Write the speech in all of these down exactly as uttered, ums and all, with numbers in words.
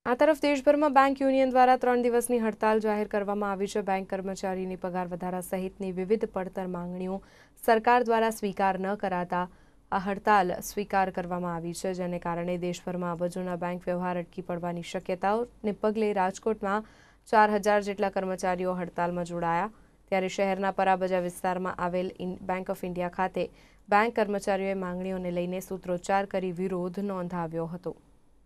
આ તરફ દેશભરમાં બેંક યુનિયન દ્વારા ત્રણ દિવસની હડતાલ જાહેર કરવામાં આવી છે। બેંક કર્મચારીની પગાર વધારા સહિતની વિવિધ પડતર માંગણીઓ સરકાર દ્વારા સ્વીકાર ન કરાતા આ હડતાલ સ્વીકાર કરવામાં આવી છે, જેને કારણે દેશભરમાં અબજોના બેંક વ્યવહાર અટકી પડવાની શક્યતાઓને પગલે રાજકોટમાં ચાર હજાર જેટલા કર્મચારીઓ હડતાલમાં જોડાયા। ત્યારે શહેરના પરાબજા વિસ્તારમાં આવેલ બેંક ઓફ ઇન્ડિયા ખાતે બેંક કર્મચારીઓએ માંગણીઓને લઈને સૂત્રોચ્ચાર કરી વિરોધ નોંધાવ્યો હતો।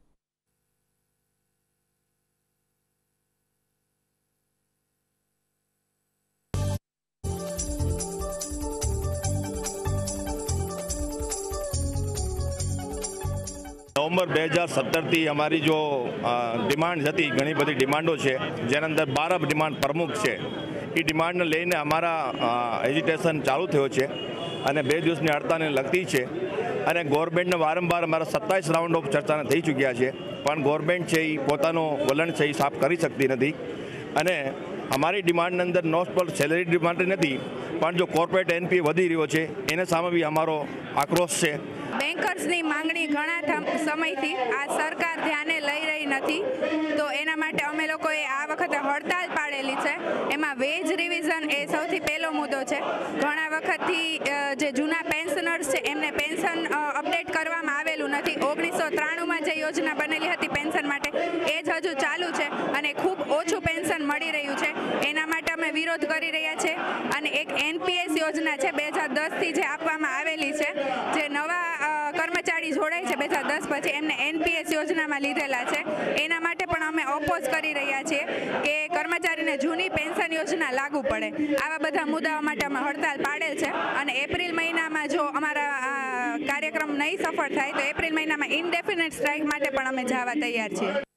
नवंबर બે હજાર સત્તર थी अमारी जो डिमांड थी, घनी बड़ी डिमांडों है, जेना अंदर बारह डिमांड प्रमुख है। ये डिमांड ने लईने अमारा एजिटेशन चालू थयो छे अने बे दिवसनी हड़ताल ने लगती है। अने गवर्नमेंट ने वारंवार अमारा सत्ताईस राउंड ऑफ चर्चा थई चूक्या है, पण गवर्नमेंट है पोतानो वलन है साफ करी सकती नहीं। अने अमारी डिमांड अंदर नो पर सेलरी डिमांड नहीं, पण जो कॉर्पोरेट एनपीए वधी रह्यो छे एने सामे भी अमारो आक्रोश है। બેન્કર્સની માંગણી ઘણા સમયથી આ સરકાર ધ્યાને લઈ રહી નથી, તો એના માટે અમે લોકોએ આ વખતે હડતાલ પાડેલી છે। એમાં વેજ રિવિઝન એ સૌથી પહેલો મુદ્દો છે। ઘણા વખતથી જે જૂના પેન્શનર્સ છે એમને પેન્શન અપડેટ કરવામાં આવેલું નથી। ઓગણીસો ત્રાણુંમાં જે યોજના બનેલી હતી પેન્શન માટે એ જ હજુ ચાલુ છે અને ખૂબ ઓછું પેન્શન મળી રહ્યું છે। એના માટે અમે વિરોધ કરી રહ્યા છે। અને એક એનપીએસ યોજના છે બે હજાર દસથી જે આપવામાં આવેલી છે, જે નવા કર્મચારી જોડાય છે બે હજાર દસ પછી એમને એનપીએસ યોજનામાં લીધેલા છે, એના માટે પણ અમે ઓપોઝ કરી રહ્યા છીએ કે કર્મચારીને જૂની પેન્શન યોજના લાગુ પડે। આવા બધા મુદ્દાઓ માટે અમે હડતાલ પાડેલ છે અને એપ્રિલ મહિનામાં જો અમારા કાર્યક્રમ નહીં સફળ થાય તો એપ્રિલ મહિનામાં ઇનડેફિનેટ સ્ટ્રાઇક માટે પણ અમે જવા તૈયાર છીએ।